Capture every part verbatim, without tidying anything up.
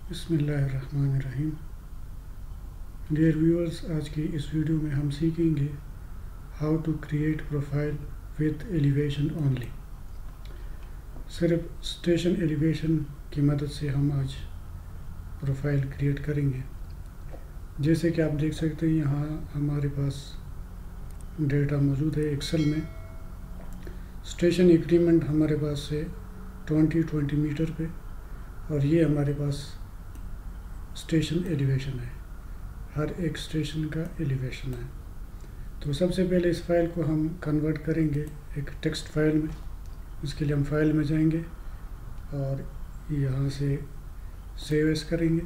बिस्मिल्लाहिर्रहमानिर्रहीम। Dear viewers, आज की इस वीडियो में हम सीखेंगे how to create profile with elevation only. सिर्फ स्टेशन एलिवेशन की मदद से हम आज प्रोफाइल क्रिएट करेंगे। जैसे कि आप देख सकते हैं, यहाँ हमारे पास डेटा मौजूद है एक्सेल में। स्टेशन इंक्रीमेंट हमारे पास है ट्वेंटी ट्वेंटी मीटर पे, और ये हमारे पास स्टेशन एलिवेशन है। हर एक स्टेशन का एलिवेशन है। तो सबसे पहले इस फाइल को हम कन्वर्ट करेंगे एक टेक्स्ट फाइल में। इसके लिए हम फाइल में जाएंगे और यहाँ से सेव एज करेंगे।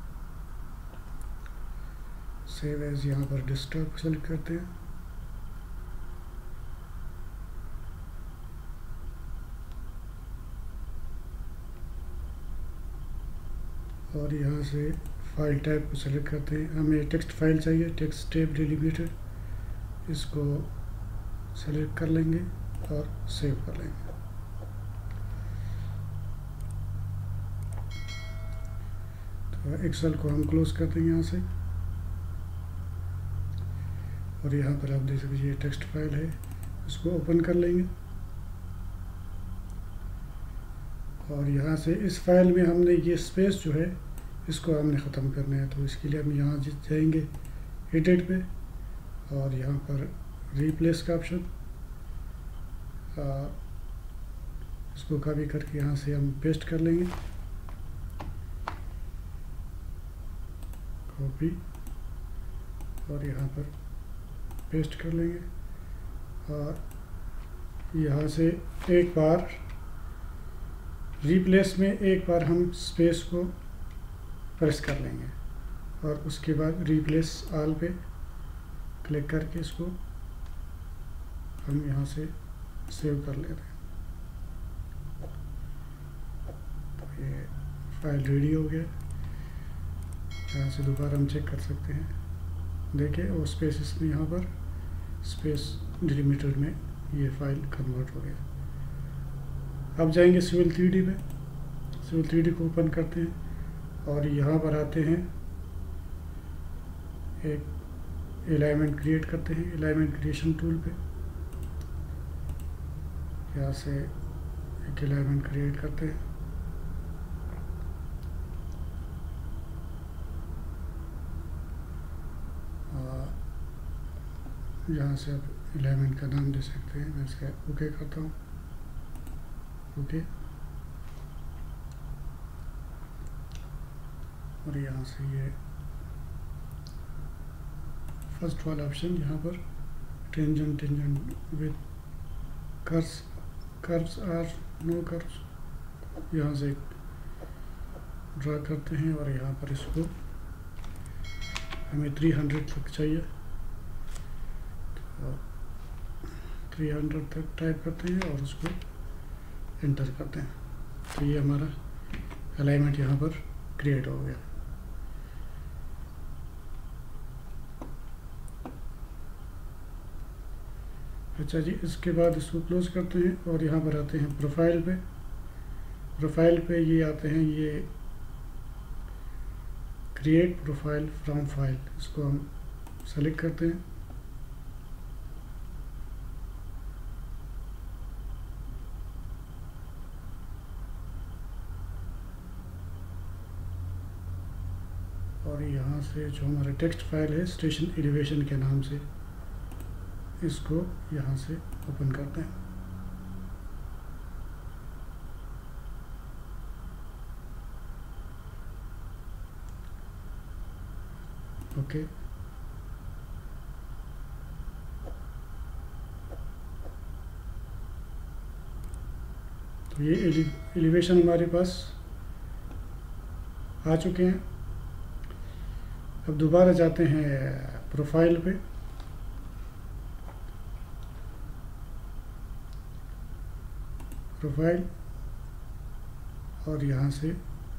सेव एज यहाँ पर डेस्कटॉप सेलेक्ट करते हैं और यहाँ से फाइल टाइप को सेलेक्ट करते हैं। हमें टेक्स्ट फाइल चाहिए, टेक्स्ट टैब डिलीमिटेड। इसको सेलेक्ट कर लेंगे और सेव कर लेंगे। तो एक्सेल को हम क्लोज कर देंगे यहाँ से, और यहाँ पर आप देख सकते हैं ये टेक्स्ट फाइल है। इसको ओपन कर लेंगे और यहाँ से इस फाइल में हमने ये स्पेस जो है इसको हमने ख़त्म करना है। तो इसके लिए हम यहाँ जाएंगे एडिट पे और यहाँ पर रिप्लेस का ऑप्शन, इसको कॉपी करके यहाँ से हम पेस्ट कर लेंगे। कॉपी और यहाँ पर पेस्ट कर लेंगे और यहाँ से एक बार रिप्लेस में एक बार हम स्पेस को प्रेस कर लेंगे और उसके बाद रिप्लेस ऑल पे क्लिक करके इसको हम यहाँ से सेव कर लेते हैं। तो ये फाइल रेडी हो गया। यहाँ से दोबारा हम चेक कर सकते हैं। देखिए वो स्पेस इसमें यहाँ पर स्पेस डिलीमीटर में ये फाइल कन्वर्ट हो गया। अब जाएंगे सिविल थ्री डी पे। सिविल थ्री डी को ओपन करते हैं और यहाँ पर आते हैं, एक अलाइनमेंट क्रिएट करते हैं अलाइनमेंट क्रिएशन टूल पे। यहाँ से एक अलाइनमेंट क्रिएट करते हैं। और यहाँ से आप अलाइनमेंट का नाम दे सकते हैं। मैं इसका ओके करता हूँ। ओके, और यहाँ से ये फर्स्ट वाला ऑप्शन यहाँ पर tangent tangent with curves curves are no curves, यहाँ से ड्रा करते हैं और यहाँ पर इसको हमें थ्री हंड्रेड तक चाहिए। तो थ्री हंड्रेड तक टाइप करते हैं और उसको एंटर करते हैं। तो ये हमारा अलाइनमेंट यहाँ पर क्रिएट हो गया। अच्छा जी, इसके बाद इसको क्लोज करते हैं और यहाँ पर आते हैं प्रोफाइल पे। प्रोफाइल पे ये आते हैं, ये क्रिएट प्रोफाइल फ्रॉम फाइल। इसको हम सेलेक्ट करते हैं और यहाँ से जो हमारा टेक्स्ट फाइल है स्टेशन एलिवेशन के नाम से, इसको यहाँ से ओपन करते हैं। ओके, तो ये एलि, एलिवेशन हमारे पास आ चुके हैं। अब दोबारा जाते हैं प्रोफाइल पे। प्रोफाइल और यहाँ से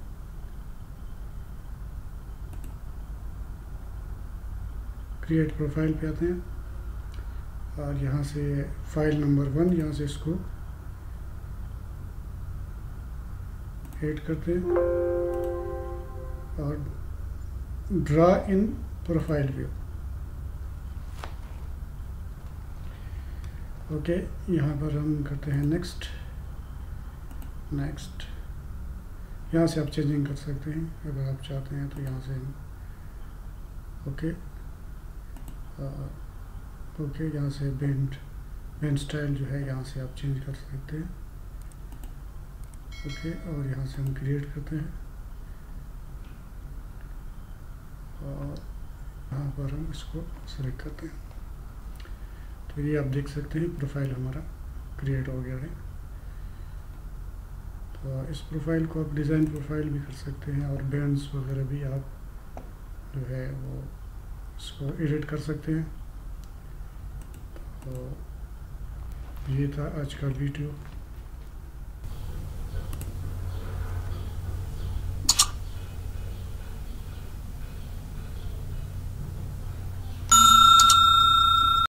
क्रिएट प्रोफाइल पे आते हैं और यहाँ से फाइल नंबर वन, यहाँ से इसको ऐड करते हैं और draw in profile view. Okay, यहाँ पर हम करते हैं नेक्स्ट नेक्स्ट यहाँ से आप चेंजिंग कर सकते हैं अगर आप चाहते हैं तो। यहाँ से हम ओके ओके यहाँ से बेंड बेंड स्टाइल जो है यहाँ से आप चेंज कर सकते हैं। ओके, और यहाँ से हम क्रिएट करते हैं और यहाँ पर हम इसको सेलेक्ट करते हैं। तो ये आप देख सकते हैं प्रोफाइल हमारा क्रिएट हो गया है। तो इस प्रोफाइल को आप डिज़ाइन प्रोफाइल भी कर सकते हैं और बैंड्स वगैरह भी आप जो है वो इसको एडिट कर सकते हैं। तो ये था आज का वीडियो।